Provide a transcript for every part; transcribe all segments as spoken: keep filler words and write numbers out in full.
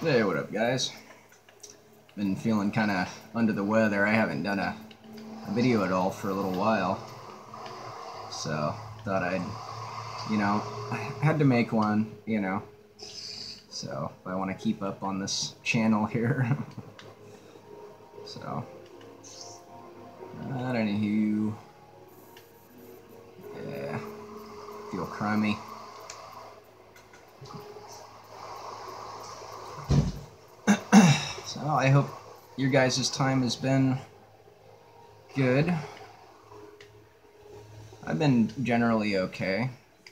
Hey, what up, guys? Been feeling kind of under the weather. I haven't done a, a video at all for a little while, so thought I'd, you know, I had to make one, you know. So if I want to keep up on this channel here, so. But anywho, yeah, feel crummy. So I hope your guys' time has been good. I've been generally okay.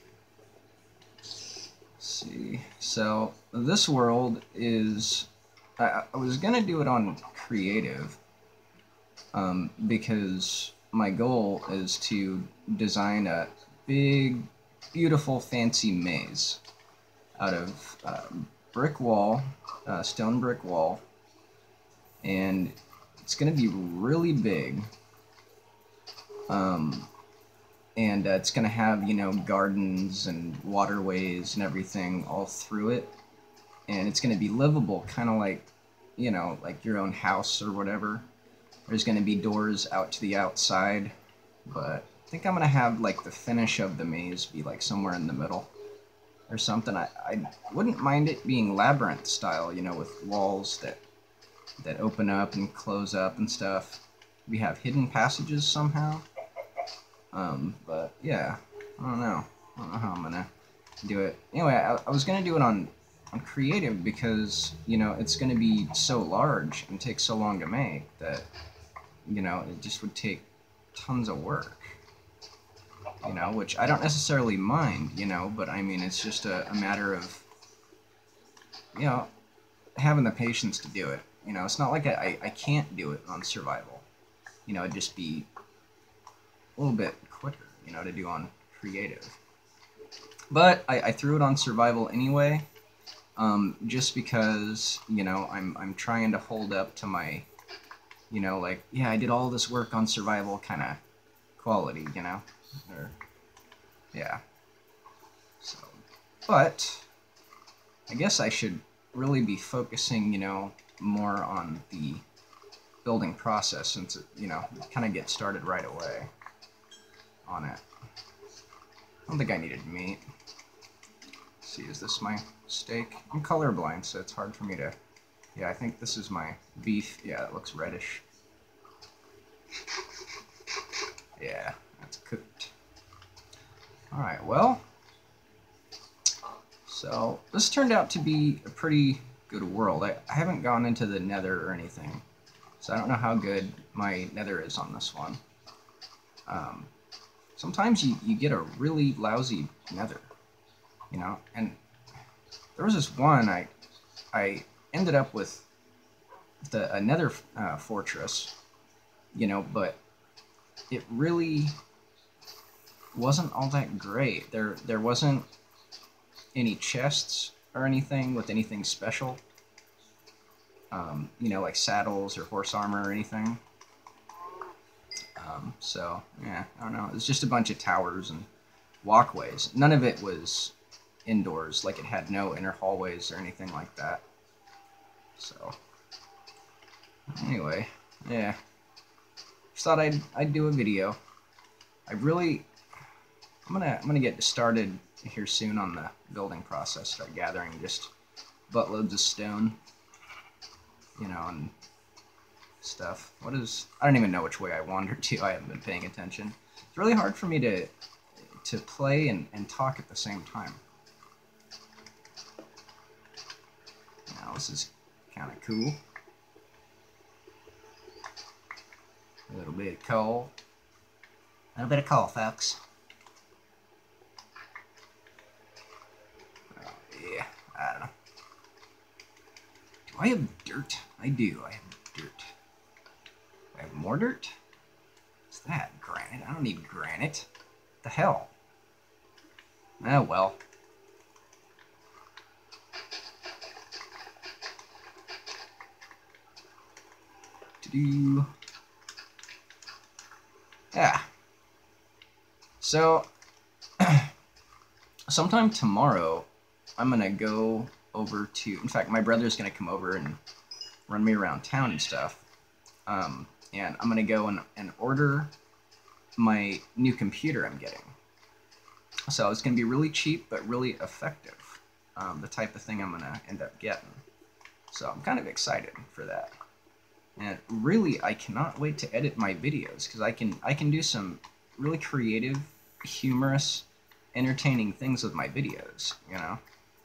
Let's see. So this world is, I, I was gonna do it on creative, um, because my goal is to design a big, beautiful, fancy maze out of uh, brick wall, uh, stone brick wall. And it's going to be really big, um, and uh, it's going to have, you know, gardens and waterways and everything all through it, and it's going to be livable, kind of like, you know, like your own house or whatever. There's going to be doors out to the outside, but I think I'm going to have, like, the finish of the maze be, like, somewhere in the middle or something. I, I wouldn't mind it being labyrinth style, you know, with walls that that open up and close up and stuff. We have hidden passages somehow. Um, but yeah, I don't know. I don't know how I'm gonna do it. Anyway, I, I was gonna do it on on creative because, you know, it's gonna be so large and take so long to make that, you know, it just would take tons of work. You know, which I don't necessarily mind, you know, but I mean, it's just a, a matter of, you know, having the patience to do it. You know, it's not like I, I can't do it on survival. You know, it'd just be a little bit quicker, you know, to do on creative. But I, I threw it on survival anyway, um, just because, you know, I'm, I'm trying to hold up to my, you know, like, yeah, I did all this work on survival kind of quality, you know? Or, yeah. So, but I guess I should really be focusing, you know, more on the building process, since it, you know, kind of get started right away on it. I don't think I needed meat. Let's see, is this my steak? I'm colorblind, so it's hard for me to, yeah, I think this is my beef. Yeah, it looks reddish. Yeah, that's cooked. Alright, well, so this turned out to be a pretty good world. I, I haven't gone into the nether or anything, so I don't know how good my nether is on this one. Um, sometimes you, you get a really lousy nether, you know, and there was this one, I, I ended up with the, a nether uh, fortress, you know, but it really wasn't all that great. There, there wasn't any chests or anything with anything special, um, you know, like saddles or horse armor or anything. Um, so, yeah, I don't know. It was just a bunch of towers and walkways. None of it was indoors, like it had no inner hallways or anything like that. So, anyway, yeah. Just thought I'd, I'd do a video. I really, I'm gonna, I'm gonna get started here soon on the building process, start gathering just buttloads of stone, you know, and stuff. What is, I don't even know which way I wandered to. I haven't been paying attention. It's really hard for me to to play and, and talk at the same time. Now this is kind of cool. A little bit of coal. A little bit of coal, folks. Yeah, I don't know. Do I have dirt? I do. I have dirt. Do I have more dirt? What's that? Granite? I don't need granite. What the hell? Oh, well. To-do. Yeah. So, sometime tomorrow, I'm gonna go over to, in fact, my brother's going to come over and run me around town and stuff. Um, and I'm going to go and, and order my new computer I'm getting. So it's going to be really cheap, but really effective. Um, the type of thing I'm going to end up getting. So I'm kind of excited for that. And really, I cannot wait to edit my videos, because I can, I can do some really creative, humorous, entertaining things with my videos, you know?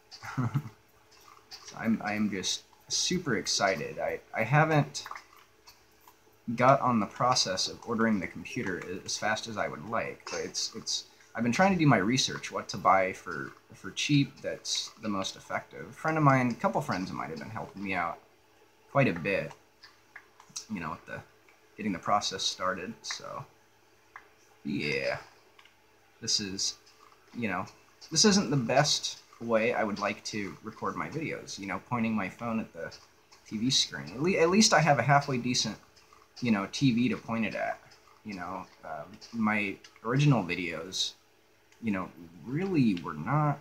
So I'm, I'm just super excited. I, I haven't got on the process of ordering the computer as fast as I would like, but it's, it's, I've been trying to do my research, what to buy for, for cheap that's the most effective. A friend of mine, a couple friends of mine have been helping me out quite a bit, you know, with the, getting the process started, so, yeah. This is, you know, this isn't the best way I would like to record my videos, you know, pointing my phone at the T V screen. At, le at least I have a halfway decent, you know, T V to point it at, you know. Um, my original videos, you know, really were not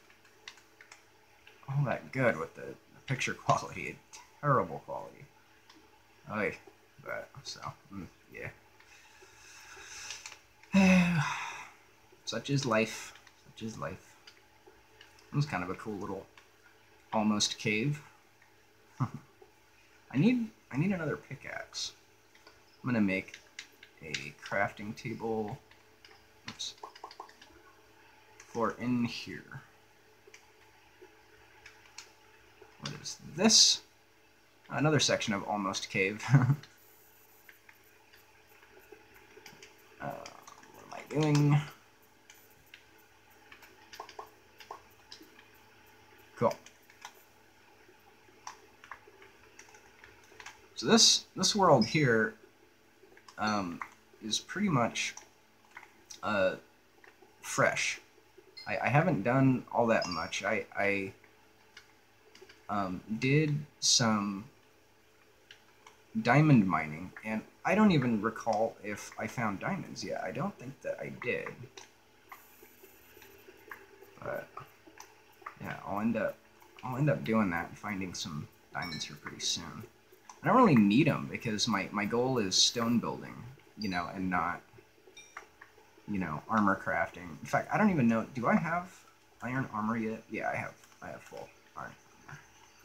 all that good with the, the picture quality. Terrible quality. Oy, but, so, mm, yeah. Such is life. Such is life. It was kind of a cool little almost cave. I need I need another pickaxe. I'm gonna make a crafting table. Oops. For in here. What is this? Another section of almost cave. uh, what am I doing? Cool. So this this world here um, is pretty much uh, fresh. I, I haven't done all that much. I, I um, did some diamond mining, and I don't even recall if I found diamonds yet. I don't think that I did. But yeah, I'll end up I'll end up doing that and finding some diamonds here pretty soon. I don't really need them because my my goal is stone building, you know, and not, you know, armor crafting. In fact, I don't even know. Do I have iron armor yet? Yeah, I have. I have full iron armor.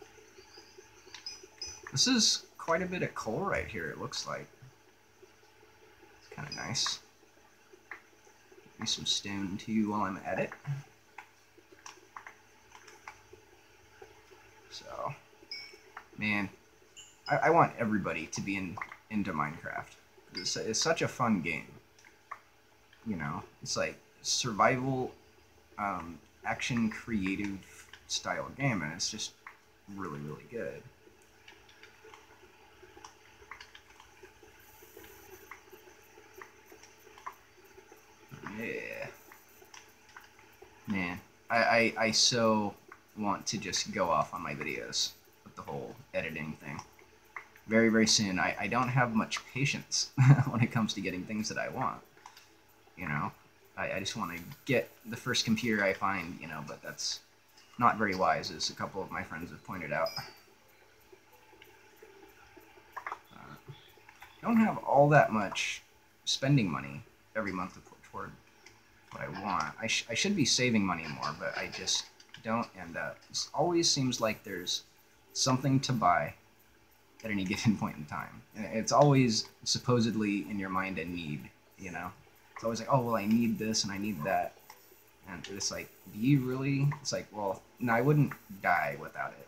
This is quite a bit of coal right here. It looks like. It's kind of nice. Give me some stone too while I'm at it. So, man, I, I want everybody to be in into Minecraft. It's, it's such a fun game. You know, it's like survival, um, action, creative style game, and it's just really, really good. Yeah, man, I, I, I so want to just go off on my videos with the whole editing thing. Very, very soon. I, I don't have much patience when it comes to getting things that I want. You know, I, I just want to get the first computer I find, you know, but that's not very wise, as a couple of my friends have pointed out. Uh, don't have all that much spending money every month to put toward what I want. I, sh I should be saving money more, but I just don't end up. It always seems like there's something to buy at any given point in time. And it's always supposedly in your mind a need, you know? It's always like, oh, well, I need this and I need that. And it's like, do you really? It's like, well, no, I wouldn't die without it.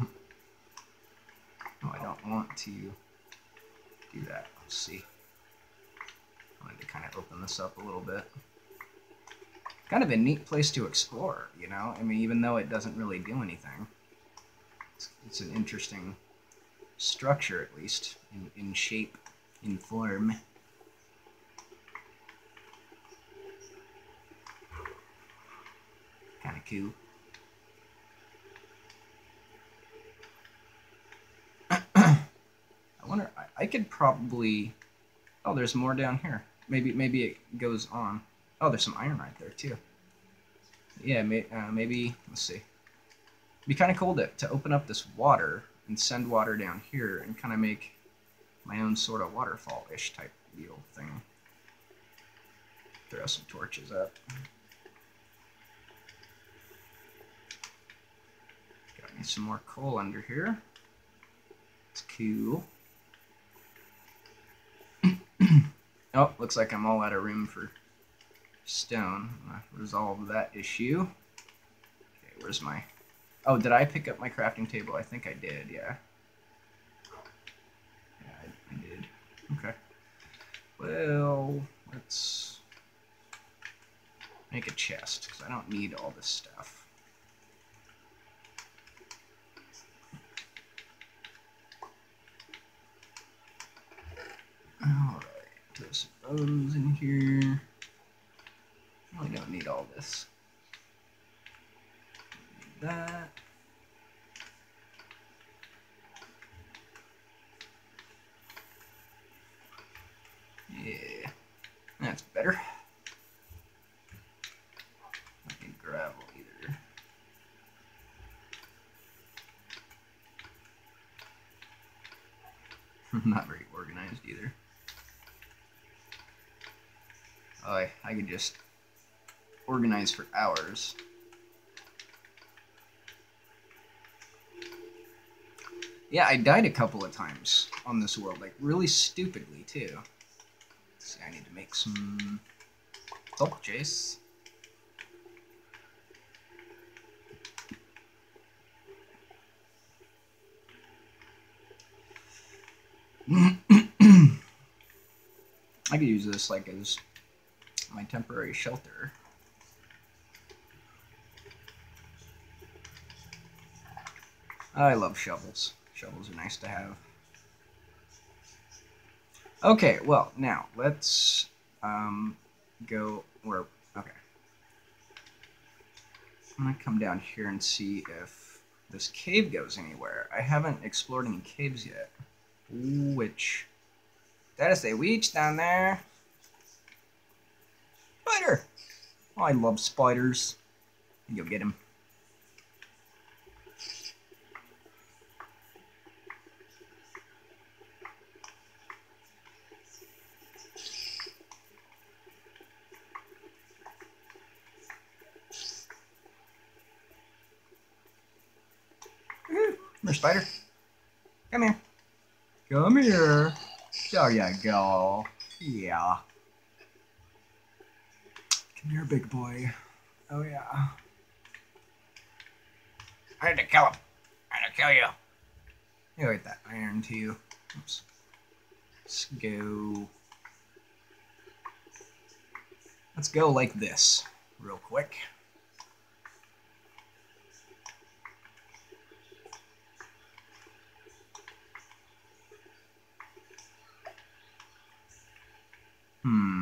No, I don't want to do that. Let's see. I wanted to kind of open this up a little bit. Kind of a neat place to explore, you know? I mean, even though it doesn't really do anything. It's, it's an interesting structure, at least, in, in shape, in form. Kind of cool. I wonder, I, I could probably, oh, there's more down here. Maybe, maybe it goes on. Oh, there's some iron right there, too. Yeah, may, uh, maybe, let's see. be kind of cool to, to open up this water and send water down here and kind of make my own sort of waterfall-ish type deal thing. Throw some torches up. Got me some more coal under here. It's cool. Oh, looks like I'm all out of room for stone. I'm gonna resolve that issue. Okay, where's my... Oh, did I pick up my crafting table? I think I did, yeah. Yeah, I, I did. Okay. Well, let's make a chest, because I don't need all this stuff. Alright, throw some bones in here. I don't need all this. Need that. Yeah, that's better. Not need gravel either. Not very organized either. Oh, I, I could just organize for hours. Yeah, I died a couple of times on this world, like really stupidly too. Let's see, I need to make some torches. I could use this like as my temporary shelter. I love shovels. Shovels are nice to have. Okay, well, now let's um, go where... Okay. I'm going to come down here and see if this cave goes anywhere. I haven't explored any caves yet. Which... That is a witch down there. Spider! Oh, I love spiders. Go get him. Come here, spider. Come here. Come here. There you go. Yeah. Come here, big boy. Oh, yeah. I need to kill him. I need to kill you. Here, wait, that iron to you. Oops. Let's go. Let's go like this, real quick. Hmm.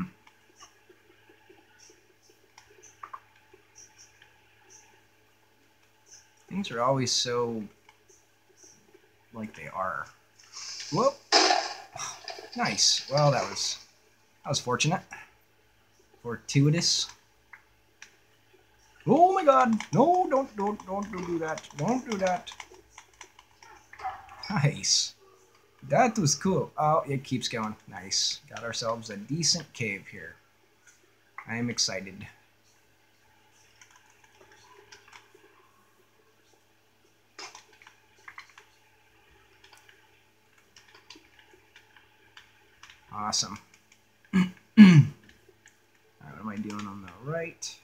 Things are always so like they are. Whoop. Nice. Well, that was that was fortunate. Fortuitous. Oh my God! No, don't, don't, don't do that. Don't do that. Nice. That was cool. Oh, it keeps going. Nice. Got ourselves a decent cave here. I am excited. Awesome. Alright, what am I doing on the right?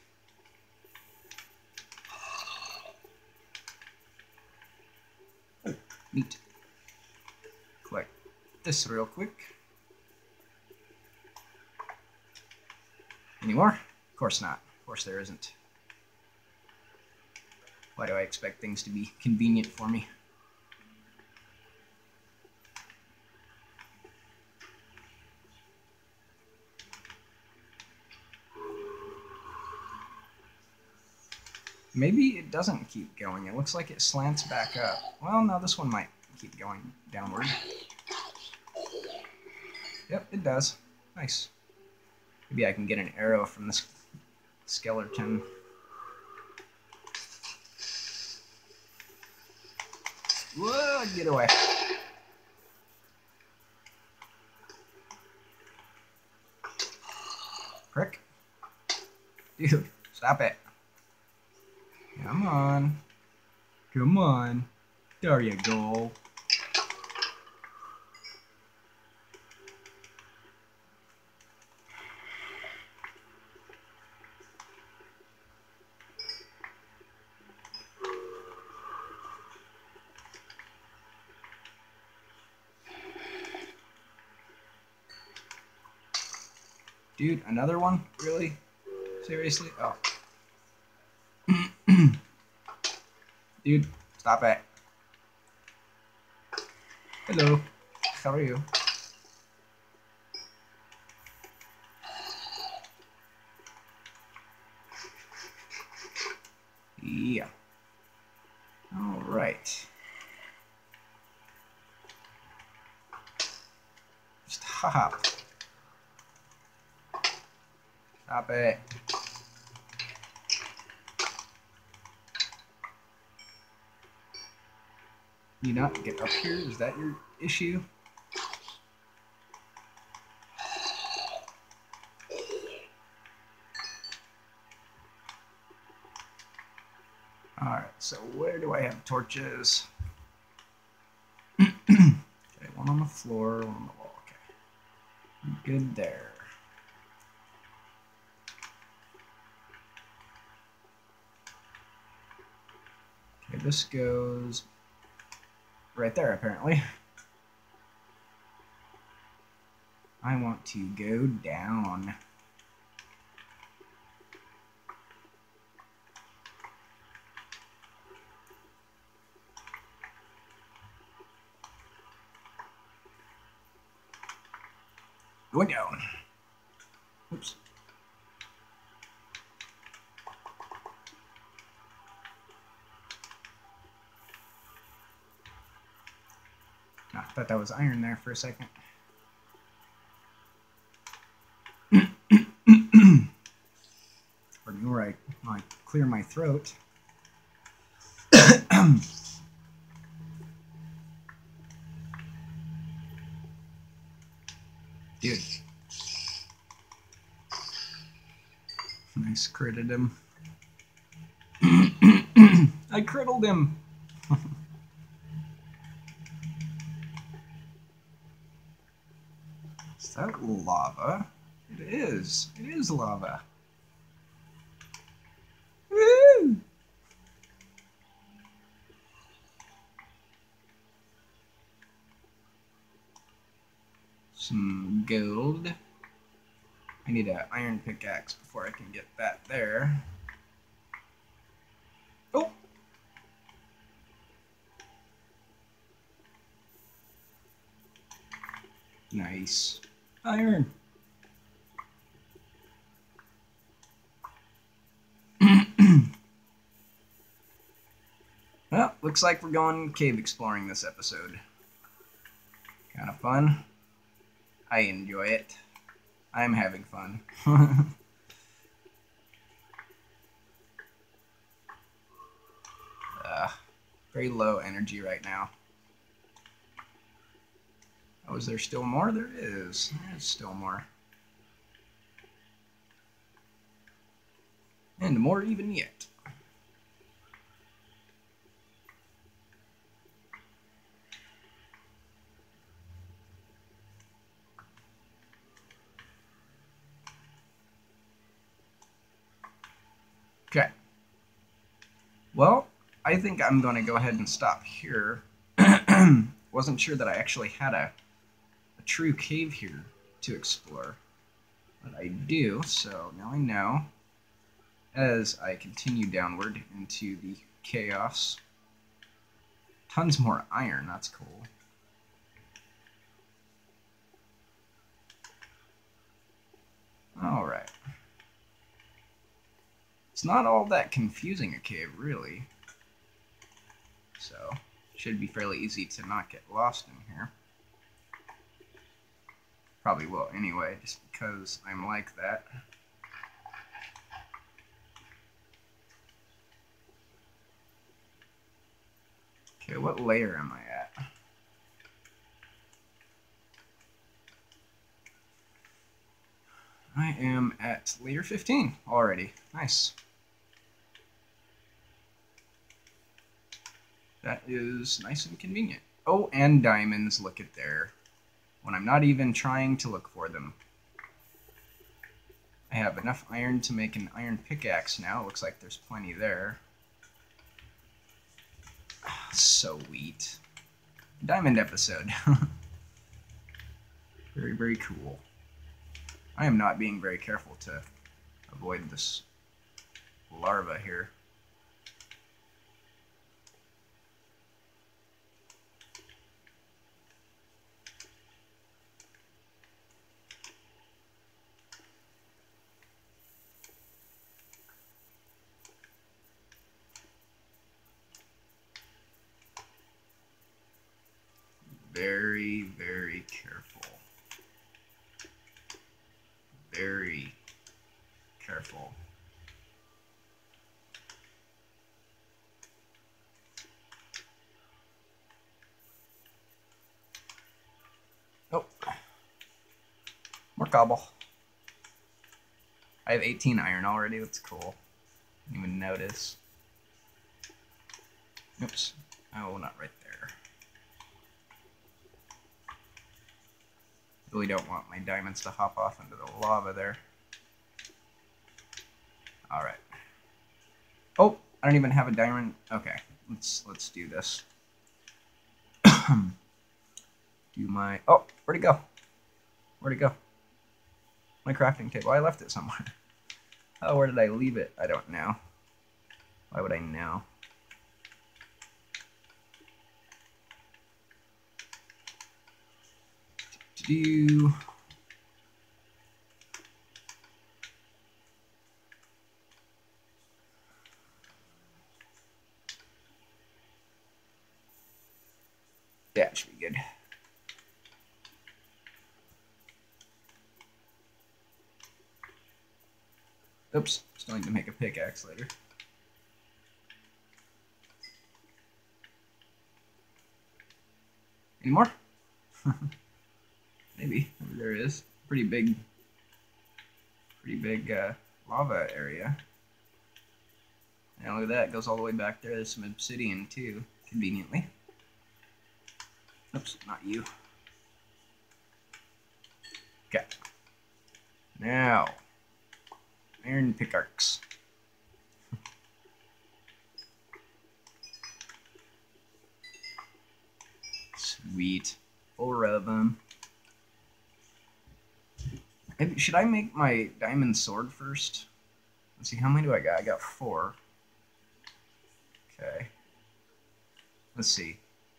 Oh, neat. Collect this real quick. Any more? Of course not. Of course there isn't. Why do I expect things to be convenient for me? Maybe it doesn't keep going. It looks like it slants back up. Well, no, this one might keep going downward. Yep, it does. Nice. Maybe I can get an arrow from this skeleton. Whoa, get away. Prick. Dude, stop it. Come on. Come on. There you go. Dude, another one? Really? Seriously? Oh. Dude, stop it. Hello. How are you? Yeah. All right. Stop. Stop it. You not get up here? Is that your issue? Alright, so where do I have torches? Okay, one on the floor, one on the wall. Okay. Good there. Okay, this goes right there, apparently. I want to go down. Going down. Oops. I thought that was iron there for a second. Pardon me where I, I clear my throat. Dude. Nice critted him. I crittled him. Is that lava? It is. It is lava. Woo! Some gold. I need an iron pickaxe before I can get that there. Oh! Nice. Iron. Well, looks like we're going cave exploring this episode. Kind of fun. I enjoy it. I'm having fun. uh, very low energy right now. Oh, is there still more? There is. There's still more. And more even yet. Okay. Well, I think I'm going to go ahead and stop here. Wasn't sure that I actually had a, a true cave here to explore. But I do, so now I know. As I continue downward into the chaos. Tons more iron, that's cool. Alright. It's not all that confusing a cave, really. So, should be fairly easy to not get lost in here. Probably will anyway, just because I'm like that. Okay, what layer am I at? I am at layer fifteen already. Nice. That is nice and convenient. Oh, and diamonds, look at there. When I'm not even trying to look for them. I have enough iron to make an iron pickaxe now. Looks like there's plenty there. Sweet. Diamond episode. Very, very cool. I am not being very careful to avoid this larva here. Very, very careful. Very careful. Oh, more cobble. I have eighteen iron already. That's cool. Didn't even notice. Oops. Oh, not right there. Really don't want my diamonds to hop off into the lava there. All right. Oh, I don't even have a diamond. Okay, let's let's do this. Do my oh, where'd it go? Where'd it go? My crafting table. I left it somewhere. Oh, where did I leave it? I don't know. Why would I know? Do that should be good. Oops, still need to make a pickaxe later. Any more? Maybe. Maybe there is. Pretty big, pretty big uh, lava area. And look at that, it goes all the way back there. There's some obsidian too, conveniently. Oops, not you. Okay. Now, iron pickaxe. Sweet. Four of them. Should I make my diamond sword first? Let's see, how many do I got? I got four. Okay. Let's see.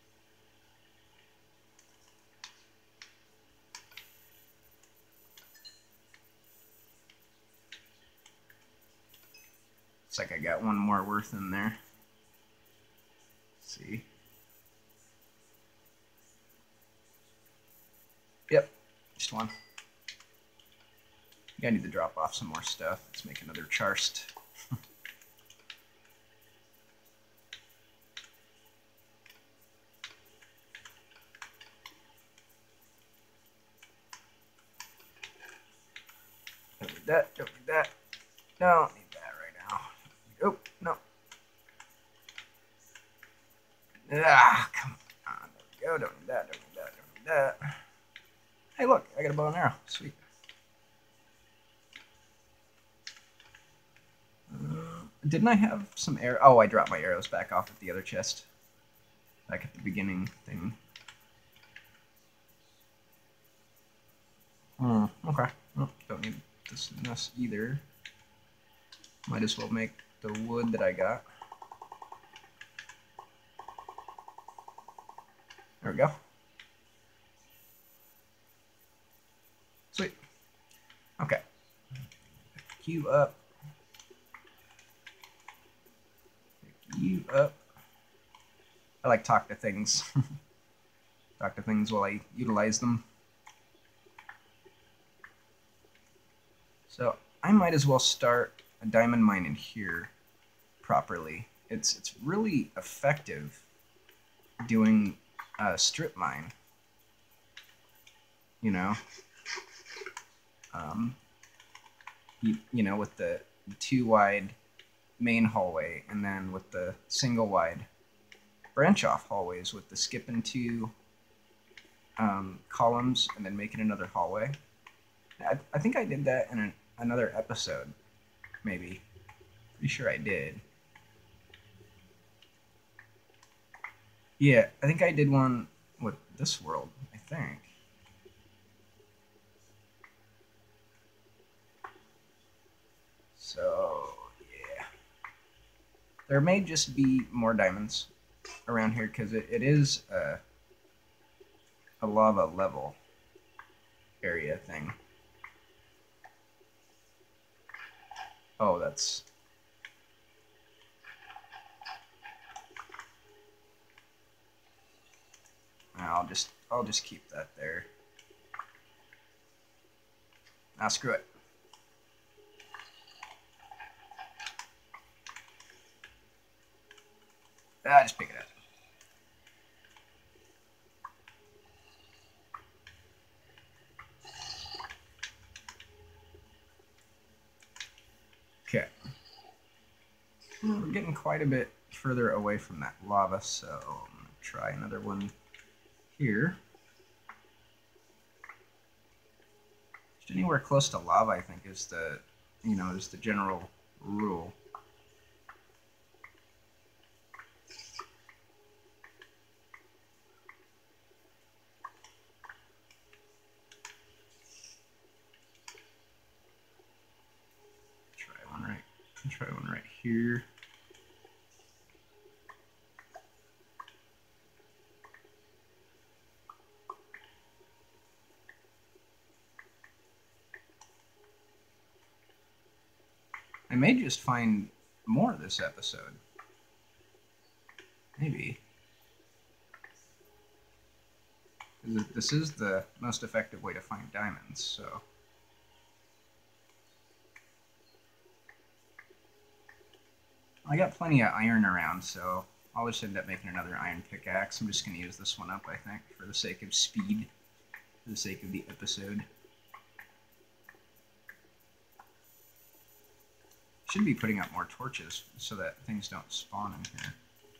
Looks like I got one more worth in there. Let's see. Yep, just one. I need to drop off some more stuff. Let's make another charst. Don't need that, don't need that. Don't need that right now. Oh, no. Ah, come on. There we go. Don't need that, don't need that, don't need that. Hey, look, I got a bow and arrow. Sweet. Didn't I have some arrow? Oh, I dropped my arrows back off at the other chest. Back at the beginning thing. Hmm, okay. Oh, don't need this mess either. Might as well make the wood that I got. There we go. Sweet. Okay. Queue up. You up. I like talk to things. Talk to things while I utilize them. So I might as well start a diamond mine in here properly. It's it's really effective doing a strip mine. You know, um, you, you know, with the two wide main hallway, and then with the single wide branch off hallways with the skipping two um, columns and then making another hallway. I, I think I did that in an, another episode, maybe. Pretty sure I did. Yeah, I think I did one with this world, I think. So, yeah. There may just be more diamonds around here because it, it is a, a lava level area thing. Oh, that's... I'll just I'll just keep that there. Now screw it. Ah, just pick it up. Okay. We're getting quite a bit further away from that lava, so I'm gonna try another one here. Just anywhere close to lava, I think, is the, you know, is the general rule. Try one right. Try one right here. I may just find more this episode. Maybe. This is the most effective way to find diamonds, so... I got plenty of iron around, so I'll just end up making another iron pickaxe. I'm just going to use this one up, I think, for the sake of speed, for the sake of the episode. Should be putting up more torches so that things don't spawn in here.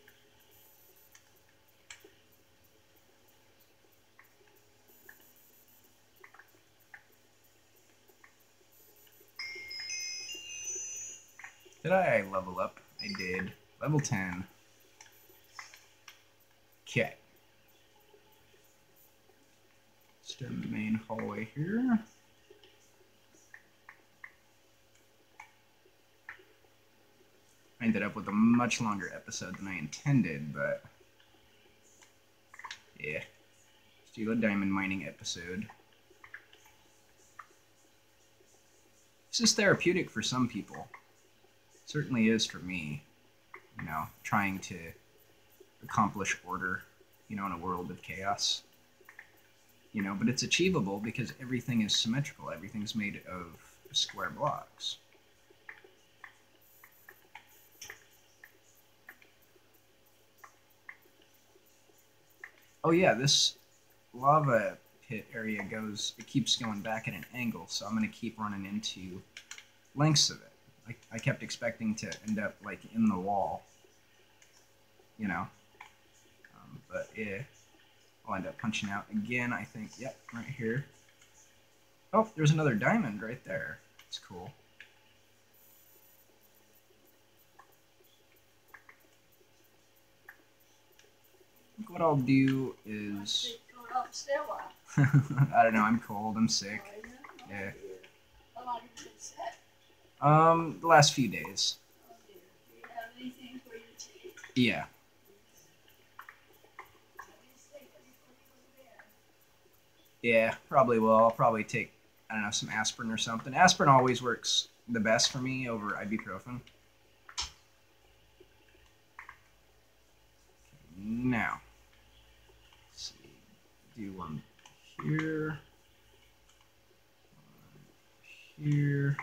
Did I level up? I did. Level ten. Okay. Let's do the main hallway here. I ended up with a much longer episode than I intended, but yeah. Let's do a diamond mining episode. This is therapeutic for some people. It certainly is for me. You know, trying to accomplish order, you know, in a world of chaos. You know, but it's achievable because everything is symmetrical. Everything's made of square blocks. Oh yeah, this lava pit area goes, it keeps going back at an angle, so I'm going to keep running into lengths of it. I, I kept expecting to end up, like, in the wall, you know, um, but yeah, I'll end up punching out again, I think. Yep, right here. Oh, there's another diamond right there. It's cool. What I'll do is... I don't know, I'm cold, I'm sick. Yeah. Um, the last few days. Yeah. Yeah, probably will. I'll probably take, I don't know, some aspirin or something. Aspirin always works the best for me over ibuprofen. Now, let's see, do one here, one here,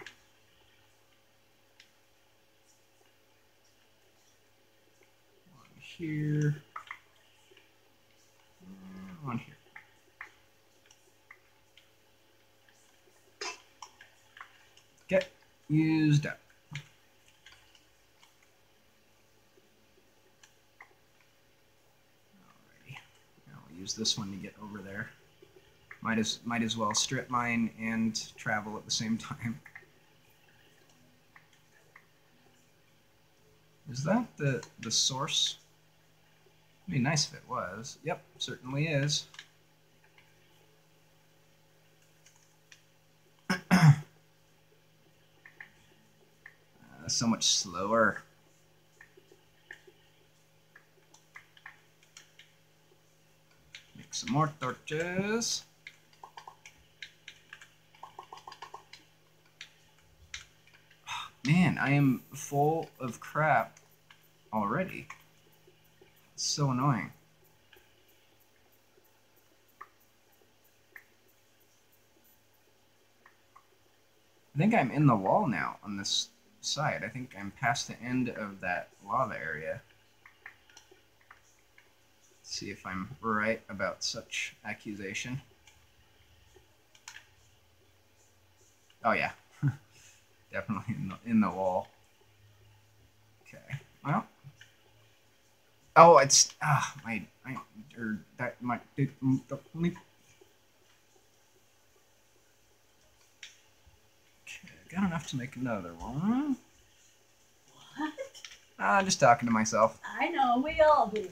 one here, on here. Okay, used up. Alrighty, now I'll use this one to get over there. Might as might as well strip mine and travel at the same time. Is that the the source? It'd be nice if it was. Yep, certainly is. uh, so much slower. Make some more torches. Man, I am full of crap already. It's so annoying. I think I'm in the wall now on this side. I think I'm past the end of that lava area. Let's see if I'm right about such accusation. Oh yeah. Definitely in the, in the wall. Okay. Well. Oh, it's ah my I or that my it, me. Okay, got enough to make another one. What? Ah, just talking to myself. I know, we all do.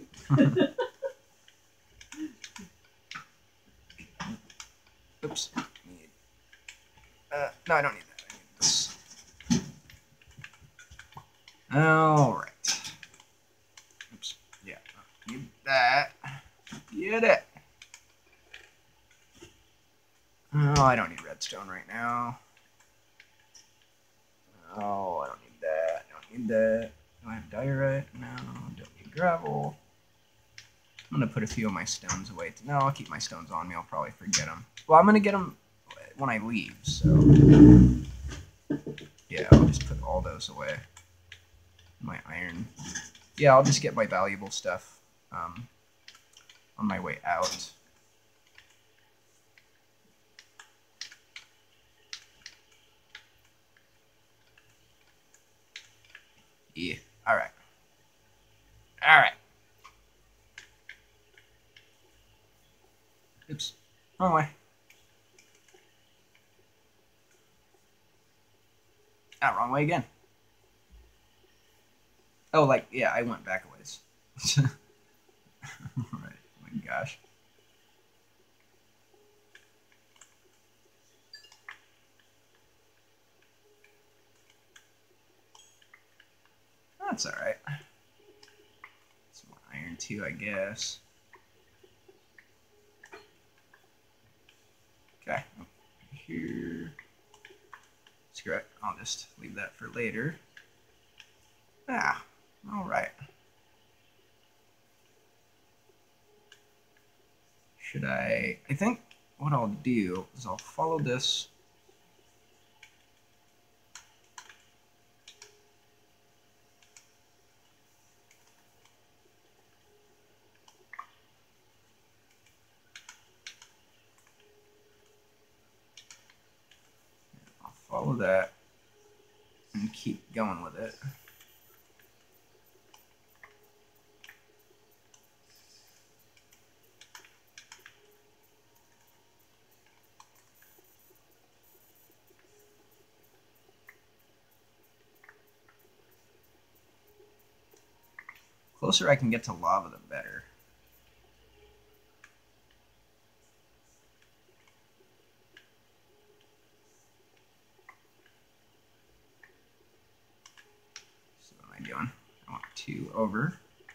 Oops. Need, uh, no, I don't need that. I need this. All right. Oops. Yeah. Need that. Get it. Oh, I don't need redstone right now. Oh, I don't need that. I don't need that. Do I have diorite? No. Don't need gravel. I'm going to put a few of my stones away. No, I'll keep my stones on me. I'll probably forget them. Well, I'm going to get them when I leave, so... Yeah, I'll just put all those away. My iron. Yeah, I'll just get my valuable stuff um, on my way out. Yeah, alright. Alright. Oops, wrong way. Ah, wrong way again. Oh, like, yeah, I went back a ways. Right, oh my gosh. That's alright. Some more iron too, I guess. Okay, here. Screw it, I'll just leave that for later. Ah, alright. Should I... I think what I'll do is I'll follow this. I'll follow that and keep going with it. Closer I can get to lava, the better. So what am I doing? I want two over.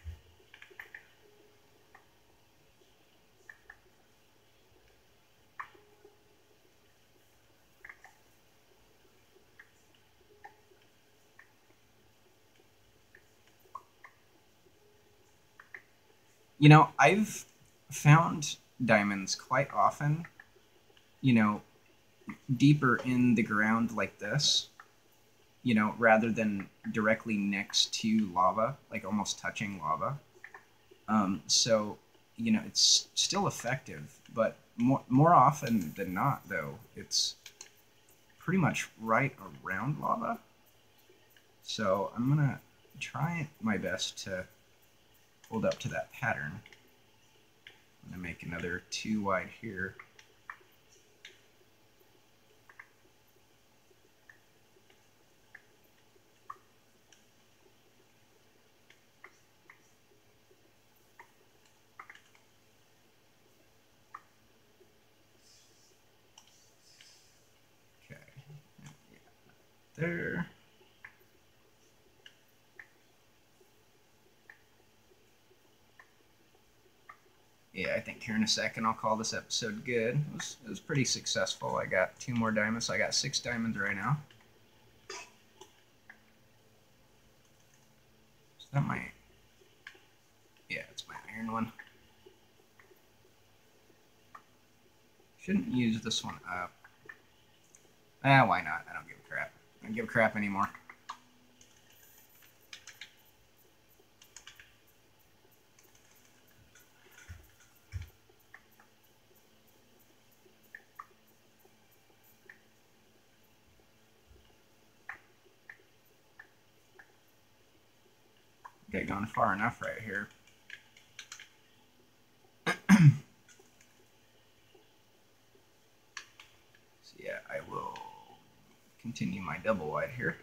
You know, I've found diamonds quite often, you know, deeper in the ground like this, you know, rather than directly next to lava, like almost touching lava. Um, so you know, it's still effective, but more more often than not, though, it's pretty much right around lava. So I'm gonna try my best to hold up to that pattern. I'm gonna make another two wide here. Okay, there. Yeah, I think here in a second I'll call this episode good. It was, it was pretty successful. I got two more diamonds, so I got six diamonds right now. Is that my... Yeah, it's my iron one. Shouldn't use this one up. Ah, why not? I don't give a crap. I don't give a crap anymore. Okay, going far enough right here. So yeah, I will continue my double wide here.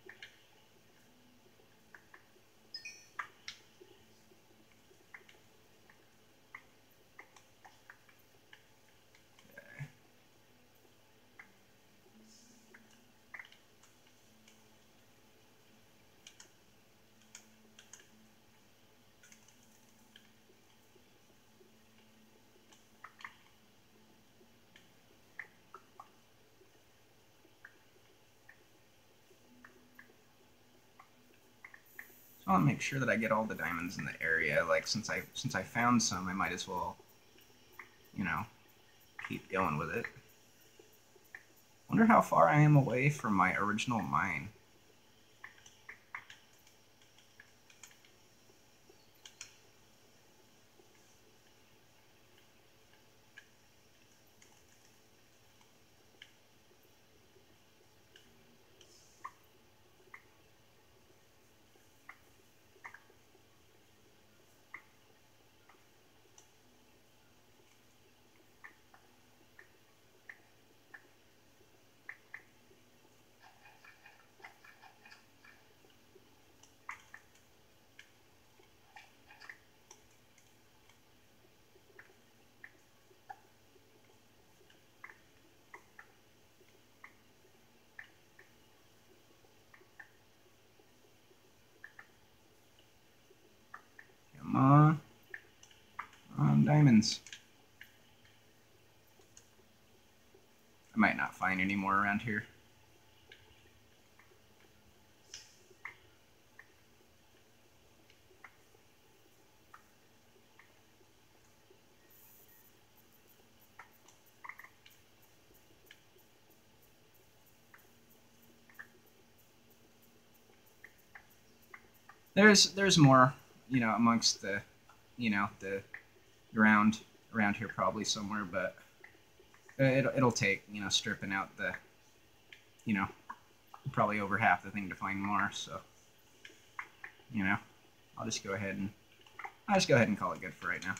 I want to make sure that I get all the diamonds in the area. Like since I since I found some, I might as well, you know, keep going with it. Wonder how far I am away from my original mine. Come on. Come on, diamonds. I might not find any more around here. There's there's more, you know, amongst the, you know, the ground around here probably somewhere, but it'll, it'll take, you know, stripping out the, you know, probably over half the thing to find more, so, you know, I'll just go ahead and, I'll just go ahead and call it good for right now.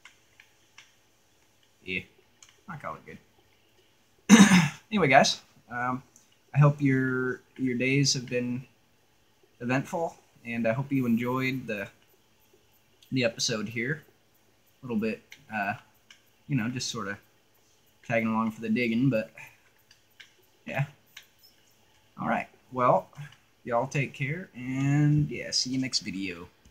Yeah, I'll call it good. Anyway, guys, um, I hope your, your days have been eventful, and I hope you enjoyed the, the episode here. A little bit, uh, you know, just sort of tagging along for the digging, but yeah. All right. Well, y'all take care, and yeah, see you next video.